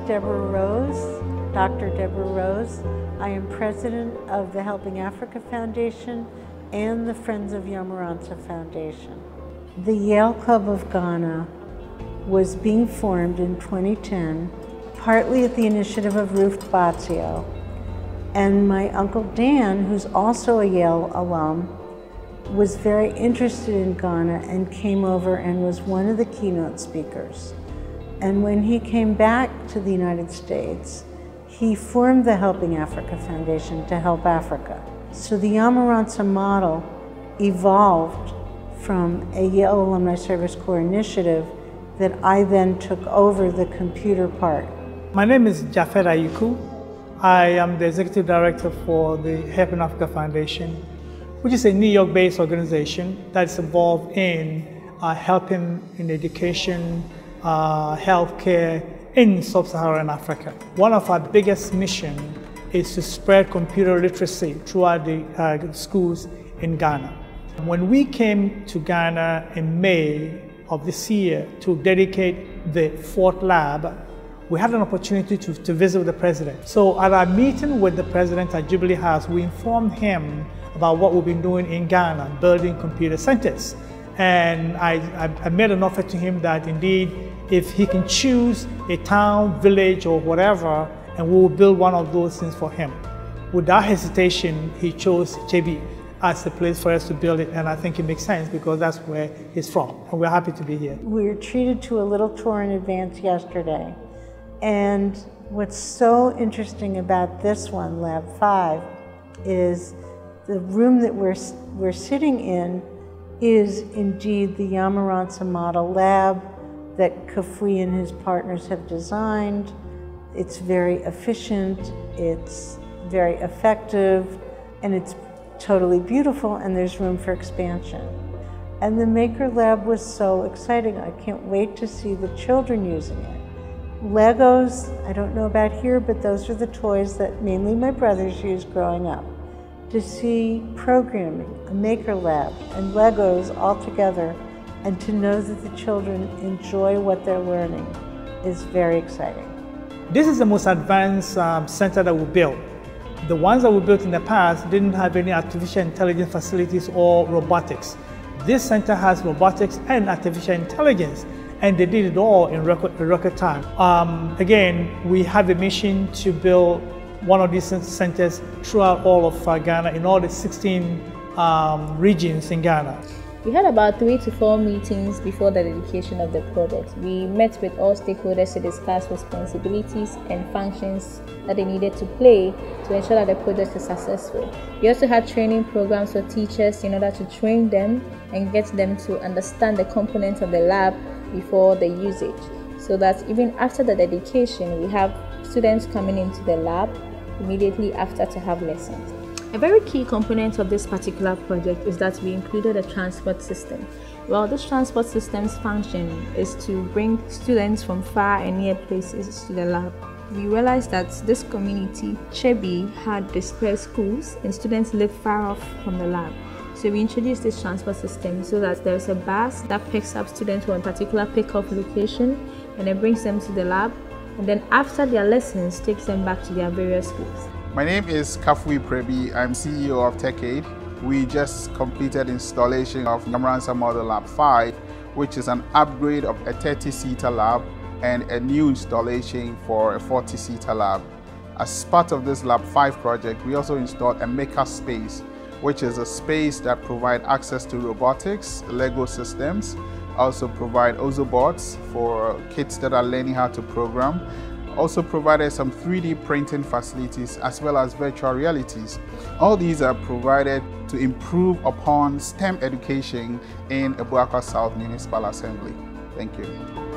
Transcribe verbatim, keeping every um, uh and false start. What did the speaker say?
Deborah Rose, Doctor Deborah Rose. I am president of the Helping Africa Foundation and the Friends of Yamoransa Foundation. The Yale Club of Ghana was being formed in twenty ten, partly at the initiative of Ruth Bazio. And my Uncle Dan, who's also a Yale alum, was very interested in Ghana and came over and was one of the keynote speakers. And when he came back to the United States, he formed the Helping Africa Foundation to help Africa. So the Yamoransa Model evolved from a Yale Alumni Service Corps initiative that I then took over the computer part. My name is Jafet Ayuku. I am the Executive Director for the Helping Africa Foundation, which is a New York-based organization that's involved in uh, helping in education, uh, healthcare in sub-Saharan Africa. One of our biggest missions is to spread computer literacy throughout the uh, schools in Ghana. When we came to Ghana in May of this year to dedicate the fourth lab, we had an opportunity to, to visit with the president. So at our meeting with the president at Jubilee House, we informed him about what we've been doing in Ghana, building computer centers. And I, I, I made an offer to him that indeed, if he can choose a town, village, or whatever, and we will build one of those things for him. Without hesitation, he chose Kyebi as the place for us to build it, and I think it makes sense because that's where he's from, and we're happy to be here. We were treated to a little tour in advance yesterday, and what's so interesting about this one, Lab five, is the room that we're, we're sitting in is indeed the Yamoransa Model lab that Kafui and his partners have designed. It's very efficient, it's very effective, and it's totally beautiful, and there's room for expansion. And the Maker Lab was so exciting. I can't wait to see the children using it. Legos, I don't know about here, but those are the toys that mainly my brothers used growing up. To see programming, a Maker Lab, and Legos all together, and to know that the children enjoy what they're learning is very exciting. This is the most advanced um, center that we built. The ones that we built in the past didn't have any artificial intelligence facilities or robotics. This center has robotics and artificial intelligence, and they did it all in record, in record time. Um, again, we have a mission to build one of these centers throughout all of uh, Ghana, in all the sixteen um, regions in Ghana. We had about three to four meetings before the dedication of the project. We met with all stakeholders to discuss responsibilities and functions that they needed to play to ensure that the project is successful. We also had training programs for teachers in order to train them and get them to understand the components of the lab before the usage, so that even after the dedication, we have students coming into the lab immediately after to have lessons. A very key component of this particular project is that we included a transport system. Well, this transport system's function is to bring students from far and near places to the lab. We realized that this community, Kyebi, had dispersed schools and students live far off from the lab. So we introduced this transport system so that there's a bus that picks up students from a particular pick-up location and then brings them to the lab, and then after their lessons takes them back to their various schools. My name is Kafui Prebi. I'm C E O of TechAid. We just completed installation of Yamoransa Model Lab five, which is an upgrade of a thirty-seater lab and a new installation for a forty-seater lab. As part of this Lab five project, we also installed a Makerspace, which is a space that provides access to robotics, Lego systems, also provide Ozobots for kids that are learning how to program. Also provided some three D printing facilities as well as virtual realities. All these are provided to improve upon STEM education in Abuakwa South Municipal Assembly. Thank you.